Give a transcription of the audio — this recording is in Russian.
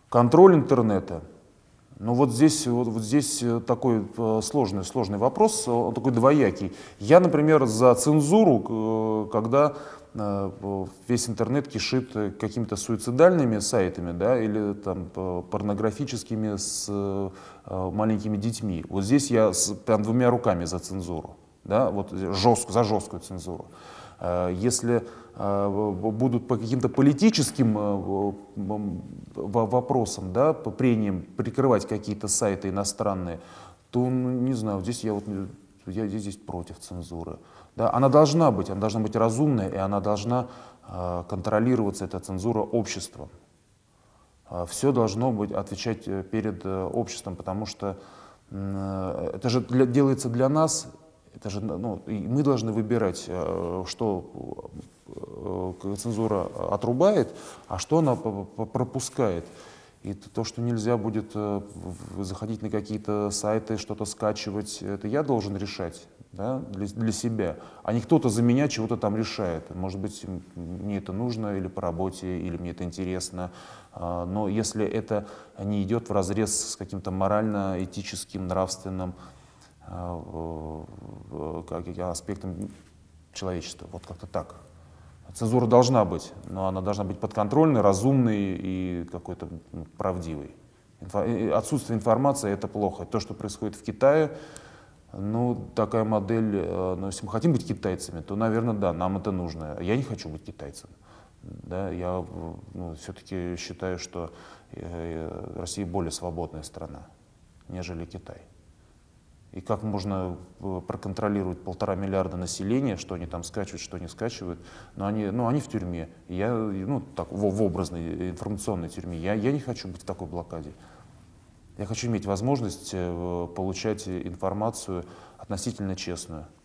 Контроль интернета. Ну вот здесь такой сложный вопрос, он такой двоякий. Я, например, за цензуру, когда весь интернет кишит какими-то суицидальными сайтами, да, или там порнографическими с маленькими детьми. Вот здесь я прям двумя руками за цензуру, да, вот за жесткую цензуру. Если будут по каким-то политическим вопросам, да, по прениям прикрывать какие-то сайты иностранные, то, ну, не знаю, здесь я здесь против цензуры. Да, она должна быть разумной, и она должна контролироваться, эта цензура, обществом. Все должно быть отвечать перед обществом, потому что это же делается для нас. Это же, ну, и мы должны выбирать, что цензура отрубает, а что она пропускает. И то, что нельзя будет заходить на какие-то сайты, что-то скачивать, это я должен решать, да, для себя. А не кто-то за меня чего-то там решает. Может быть, мне это нужно или по работе, или мне это интересно. Но если это не идет вразрез с каким-то морально-этическим, нравственным аспектом человечества. Вот как-то так. Цензура должна быть, но она должна быть подконтрольной, разумной и какой-то правдивой. Отсутствие информации — это плохо. То, что происходит в Китае, ну, такая модель, ну, если мы хотим быть китайцами, то, наверное, да, нам это нужно. Я не хочу быть китайцем. Да, я все-таки считаю, что Россия более свободная страна, нежели Китай. И как можно проконтролировать 1,5 миллиарда населения, что они там скачивают, что не скачивают. Но они в тюрьме. Я, так, в образной информационной тюрьме. Я не хочу быть в такой блокаде. Я хочу иметь возможность получать информацию относительно честную.